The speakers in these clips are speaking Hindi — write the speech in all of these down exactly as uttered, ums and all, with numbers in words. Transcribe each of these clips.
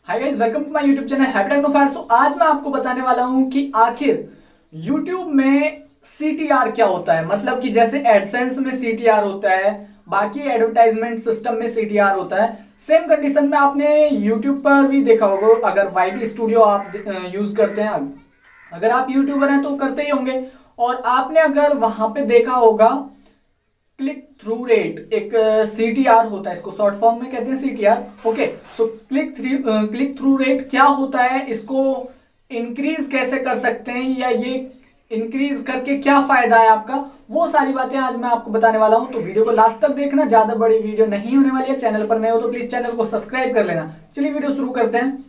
Hi guys, welcome to my YouTube channel happy Technofacts. So आज मैं आपको बताने वाला हूं कि आखिर यूट्यूब में सीटीआर क्या होता है। मतलब कि जैसे एडसेंस में सीटीआर होता है, बाकी एडवर्टाइजमेंट सिस्टम में सीटीआर होता है, सेम कंडीशन में आपने यूट्यूब पर भी देखा होगा। अगर वाईटी स्टूडियो आप यूज करते हैं, अगर आप यूट्यूबर हैं तो करते ही होंगे, और आपने अगर वहां पे देखा होगा क्लिक थ्रू रेट, एक सीटीआर uh, होता है, इसको शॉर्ट फॉर्म में कहते हैं CTR. Okay, so click three click through rate क्या होता है, इसको इंक्रीज कैसे कर सकते हैं, या ये इंक्रीज करके क्या फायदा है आपका, वो सारी बातें आज मैं आपको बताने वाला हूं। तो वीडियो को लास्ट तक देखना, ज्यादा बड़ी वीडियो नहीं होने वाली है। चैनल पर नए हो तो प्लीज चैनल को सब्सक्राइब कर लेना। चलिए वीडियो शुरू करते हैं।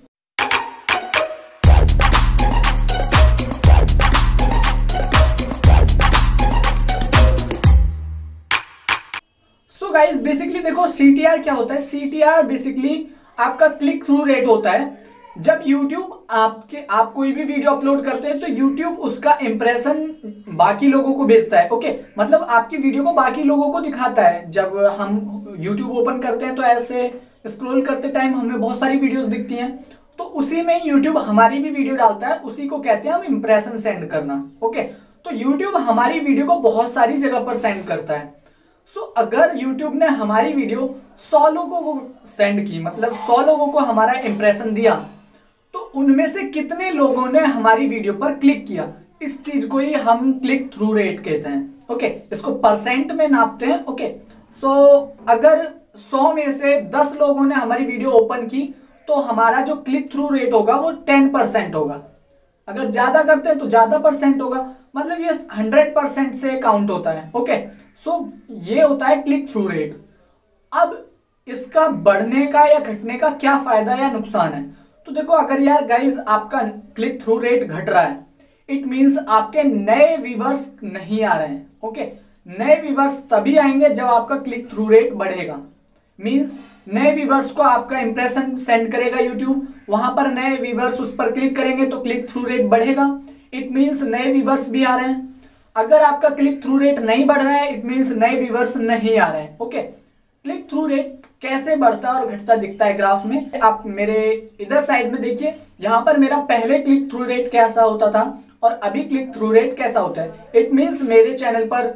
सो गाइस, बेसिकली देखो सीटीआर क्या होता है। सीटीआर बेसिकली आपका क्लिक थ्रू रेट होता है। जब YouTube आपके आप कोई भी वीडियो अपलोड करते हैं तो YouTube उसका इंप्रेशन बाकी लोगों को भेजता है। ओके, मतलब आपकी वीडियो को बाकी लोगों को दिखाता है। जब हम YouTube ओपन करते हैं तो ऐसे स्क्रॉल करते टाइम हमें बहुत सारी वीडियोस दिखती हैं, तो उसी में YouTube हमारी भी वीडियो डालता है। उसी को कहते हैं हम इंप्रेशन सेंड करना। ओके, तो YouTube हमारी वीडियो को बहुत सारी जगह पर सेंड करता है। सो so, अगर YouTube ने हमारी वीडियो सौ लोगों को सेंड की, मतलब सौ लोगों को हमारा इंप्रेशन दिया, तो उनमें से कितने लोगों ने हमारी वीडियो पर क्लिक किया, इस चीज को ही हम क्लिक थ्रू रेट कहते हैं। ओके, इसको परसेंट में नापते हैं। ओके, सो so, अगर सौ में से दस लोगों ने हमारी वीडियो ओपन की तो हमारा जो क्लिक थ्रू रेट होगा वो टेन परसेंट होगा। अगर ज्यादा करते हैं तो ज्यादा परसेंट होगा, मतलब ये हंड्रेड परसेंट से काउंट होता है। ओके, सो ये होता है क्लिक थ्रू रेट। अब इसका बढ़ने का या घटने का क्या फायदा या नुकसान है, तो देखो, अगर यार गाइज आपका क्लिक थ्रू रेट घट रहा है, इट मींस आपके नए व्यूवर्स नहीं आ रहे हैं। ओके, नए व्यूवर्स तभी आएंगे जब आपका क्लिक थ्रू रेट बढ़ेगा। मींस नए व्यूवर्स को आपका इंप्रेशन सेंड करेगा यूट्यूब, वहां पर नए व्यूवर्स उस पर क्लिक करेंगे तो क्लिक थ्रू रेट बढ़ेगा। इट मींस नए व्यूवर्स भी आ रहे हैं। अगर आपका क्लिक थ्रू रेट नहीं बढ़ रहा है, इट मींस नए व्यूवर्स नहीं आ रहे हैं। ओके, क्लिक थ्रू रेट कैसे बढ़ता और घटता दिखता है ग्राफ में। आप मेरे इधर साइड में देखिए, यहाँ पर मेरा पहले क्लिक थ्रू रेट कैसा होता था और अभी क्लिक थ्रू रेट कैसा होता है। इट मींस मेरे चैनल पर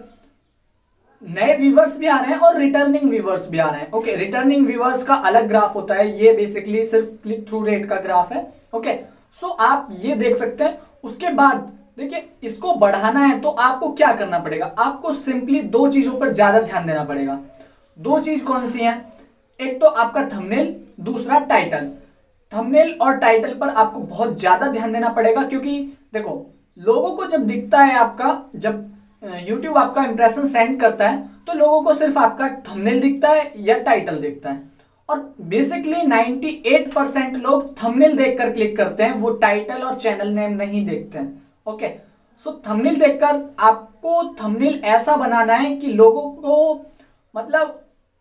नए व्यूवर्स भी आ रहे हैं और रिटर्निंग व्यूवर्स भी आ रहे हैं। ओके, रिटर्निंग व्यूवर्स का अलग ग्राफ होता है, ये बेसिकली सिर्फ क्लिक थ्रू रेट का ग्राफ है। ओके, सो आप ये देख सकते हैं। उसके बाद देखिए, इसको बढ़ाना है तो आपको क्या करना पड़ेगा, आपको सिंपली दो चीजों पर ज्यादा ध्यान देना पड़ेगा। दो चीज कौन सी हैं? एक तो आपका थंबनेल, दूसरा टाइटल। थंबनेल और टाइटल पर आपको बहुत ज्यादा ध्यान देना पड़ेगा, क्योंकि देखो, लोगों को जब दिखता है आपका, जब YouTube आपका इंप्रेशन सेंड करता है तो लोगों को सिर्फ आपका थंबनेल दिखता है या टाइटल दिखता है, और बेसिकली अट्ठानवे परसेंट लोग थंबनेल देखकर क्लिक करते हैं, वो टाइटल और चैनल नेम नहीं देखते हैं। ओके, सो थंबनेल देखकर आपको थंबनेल ऐसा बनाना है कि लोगों को, मतलब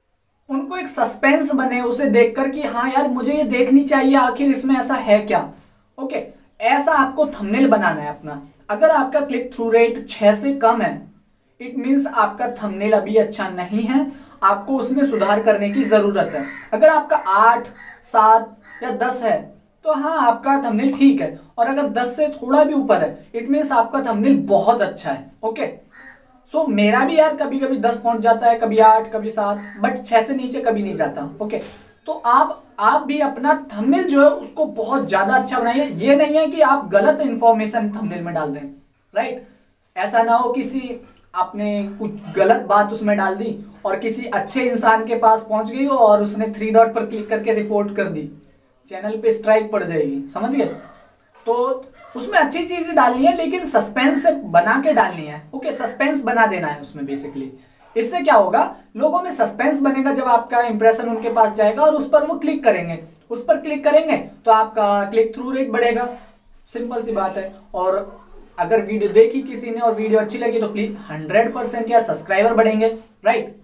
उनको एक सस्पेंस बने उसे देखकर कि हाँ यार, मुझे ये देखनी चाहिए, आखिर इसमें ऐसा है क्या। ओके, ऐसा आपको थंबनेल बनाना है अपना। अगर आपका क्लिक थ्रू रेट छह से कम है, इट मींस आपका थंबनेल अभी अच्छा नहीं है, आपको उसमें सुधार करने की जरूरत है। अगर आपका आठ, सात या दस है तो हाँ, आपका थंबनेल ठीक है, और अगर दस से थोड़ा भी ऊपर है, इट मींस आपका थंबनेल बहुत अच्छा है। ओके, सो so, मेरा भी यार कभी कभी दस पहुंच जाता है, कभी आठ, कभी सात, बट छह से नीचे कभी नहीं जाता। ओके, तो आप आप भी अपना थंबनेल जो है उसको बहुत ज्यादा अच्छा बनाइए। ये नहीं है कि आप गलत इंफॉर्मेशन थंबनेल में डाल दें, राइट। ऐसा ना हो किसी आपने कुछ गलत बात उसमें डाल दी और किसी अच्छे इंसान के पास पहुंच गई हो और उसने थ्री डॉट पर क्लिक करके रिपोर्ट कर दी, चैनल पे स्ट्राइक पड़ जाएगी, समझ गए। तो उसमें अच्छी चीजें डालनी है, लेकिन सस्पेंस से बना के डालनी है। ओके, सस्पेंस बना देना है उसमें बेसिकली। इससे क्या होगा, लोगों में सस्पेंस बनेगा, जब आपका इंप्रेशन उनके पास जाएगा और उस पर वो क्लिक करेंगे, उस पर क्लिक करेंगे तो आपका क्लिक थ्रू रेट बढ़ेगा। सिंपल सी बात है। और अगर वीडियो देखी किसी ने और वीडियो अच्छी लगी तो प्लीज हंड्रेड परसेंट यार सब्सक्राइबर बढ़ेंगे, राइट।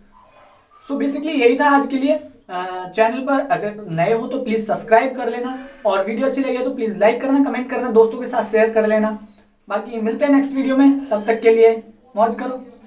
सो बेसिकली यही था आज के लिए। चैनल पर अगर नए हो तो प्लीज सब्सक्राइब कर लेना, और वीडियो अच्छी लगे तो प्लीज लाइक करना, कमेंट करना, दोस्तों के साथ शेयर कर लेना। बाकी मिलते हैं नेक्स्ट वीडियो में, तब तक के लिए मौज करो।